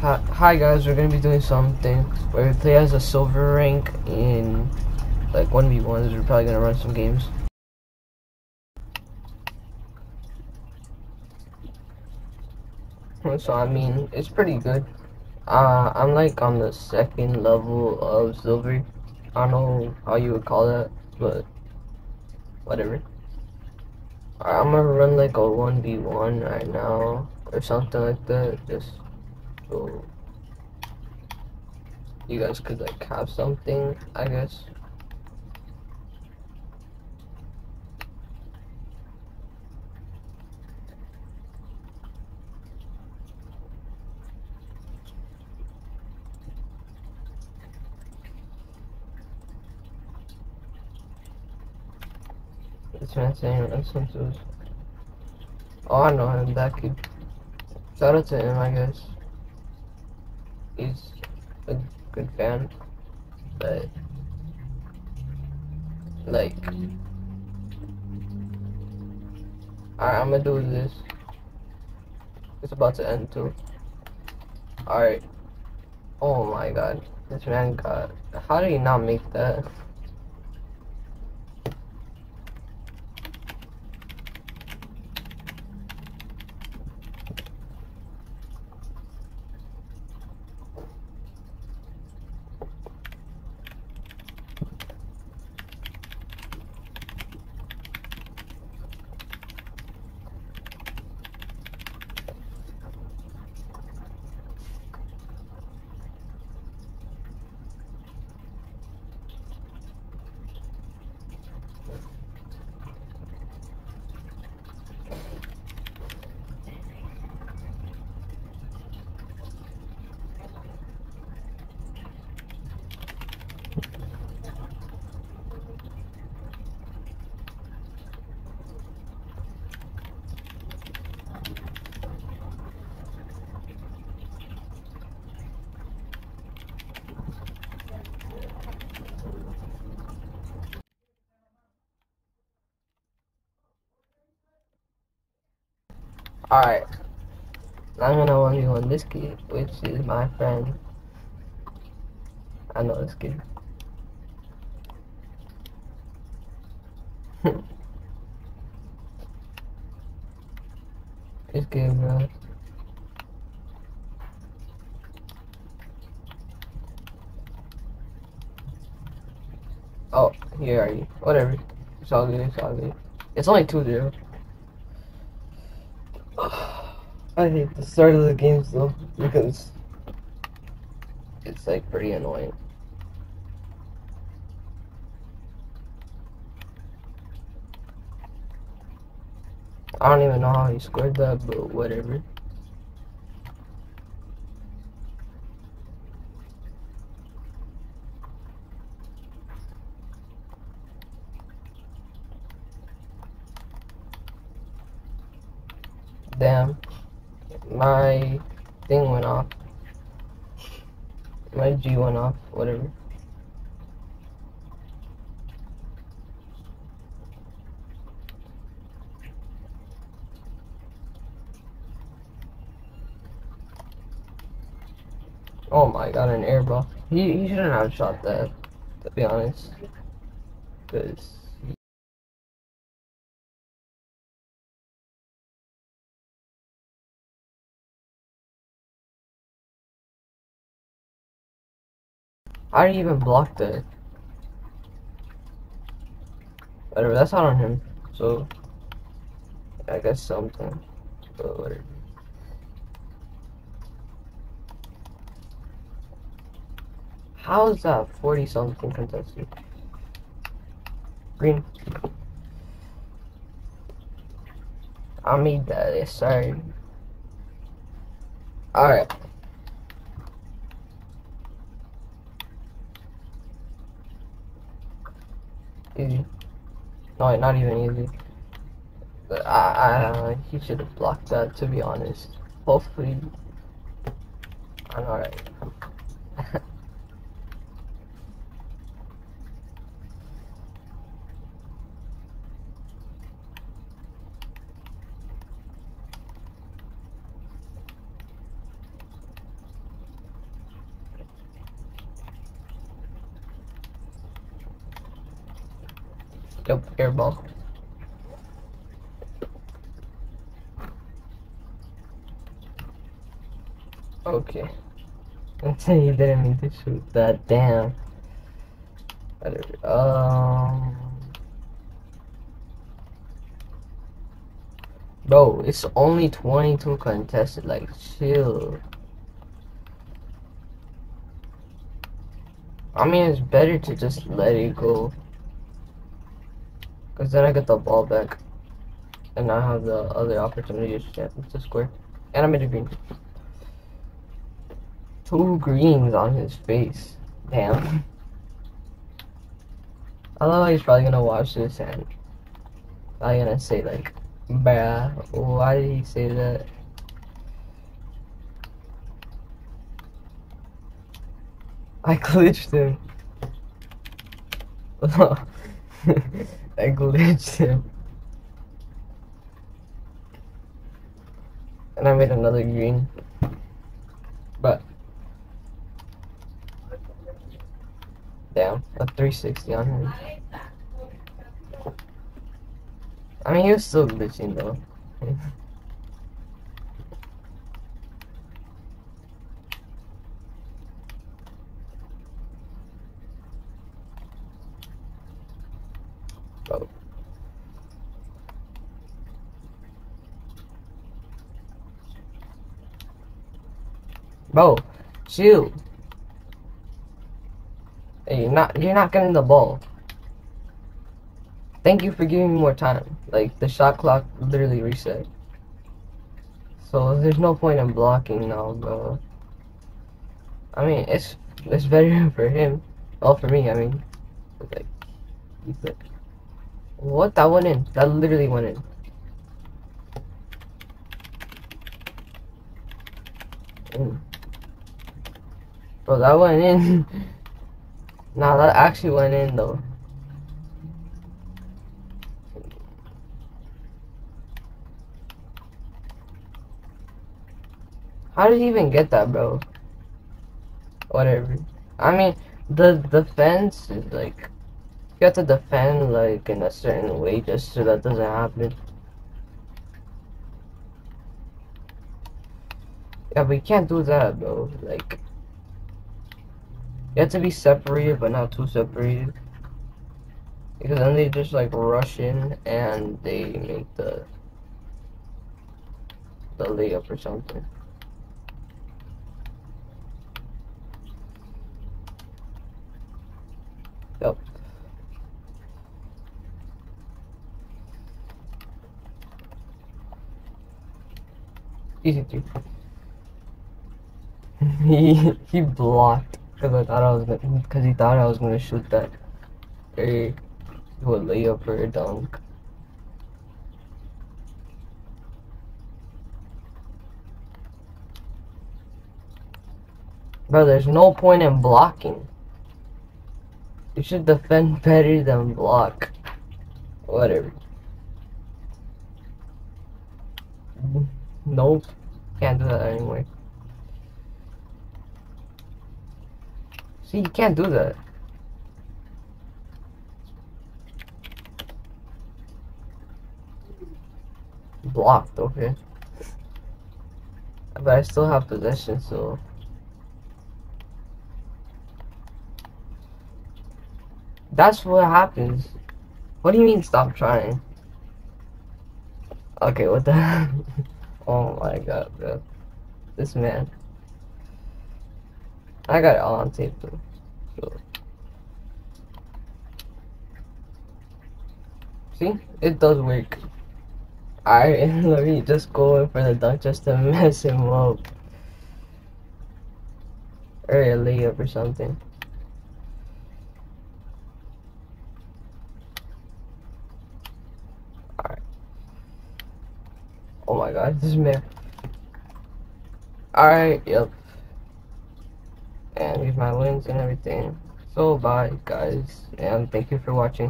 Hi guys, we're gonna be doing something where we play as a silver rank in like 1v1s. We're probably gonna run some games. So I mean, it's pretty good. I'm like on the second level of silver. I don't know how you would call that, but whatever. Alright, I'm gonna run like a 1v1 right now or something like that, just so you guys could like have something, I guess. This man saying instances. Oh, I know him, that kid. Shout out to him, I guess. He's a good fan, but like, alright, I'm gonna do this. It's about to end too. Alright. Oh my god, this man got. How did he not make that? Alright, I'm gonna 1v1 this kid, which is my friend. I know this kid. This kid, bro. Oh, here are you? Whatever. It's all good, it's all good. It's only 2-0. I hate the start of the games though, because it's like pretty annoying. I don't even know how he scored that, but whatever. Damn, my thing went off. My G went off, whatever. Oh my god, an air ball. He shouldn't have shot that, to be honest. Because I didn't even block that. Whatever, that's not on him. So, I guess something. But whatever. How is that 40 something contested? Green. I made that, yes, sorry. Alright. Easy. No, not even easy. He should have blocked that, to be honest. Hopefully, I'm alright. Yep, airball. Okay. He didn't mean to shoot that. Damn. Bro, it's only 22 contested. Like, chill. I mean, it's better to just let it go. Because then I get the ball back. And I have the other opportunity to score. And I made a green. 2 greens on his face. Damn. I know he's probably gonna watch this and probably gonna say like, bruh, why did he say that? I glitched him. I glitched him. And I made another green. But damn, a 360 on him. I mean, he was still glitching though. Bro. Bro, chill. Hey, you're not getting the ball. Thank you for giving me more time. Like, the shot clock literally reset. So there's no point in blocking now, bro. I mean, it's better for him. Well, for me, I mean. Like, he's like, what? That went in. That literally went in. Bro, that went in. Nah, that actually went in though. How did he even get that, bro? Whatever. I mean, the defense is like, you have to defend like in a certain way just so that doesn't happen. Yeah, but you can't do that, bro. Like, you have to be separated, but not too separated. Because then they just like rush in and they make the layup or something. Yep. Easy three. he blocked because he thought I was gonna shoot that. Hey, do a layup or a dunk. Bro, there's no point in blocking. You should defend better than block. Whatever. Nope. Can't do that anyway. See, you can't do that. Blocked, okay. But I still have possession, so. That's what happens. What do you mean stop trying? Okay, what the hell? Oh my god, bro. This man. I got it all on tape though. So. See? It does work. Alright, let me just go in for the dunk just to mess him up. Or a layup or something. Alright. Oh my god, this man. Alright, yep. And here's my wins and everything. So bye guys, and thank you for watching.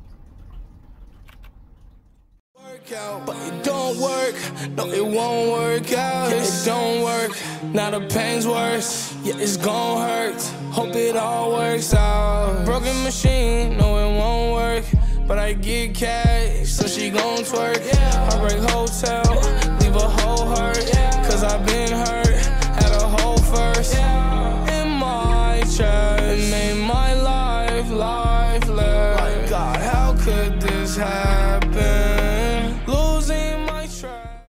But it don't work, no it won't work out. Yeah, it don't work, now the pain's worse. Yeah, it's gon' hurt, hope it all works out. Broken machine, no it won't work, but I gotta get cash, so she gon' twerk. Heartbreak hotel, leave a whole hurt, cause I been hurt, had a hole first. In my chest, made my life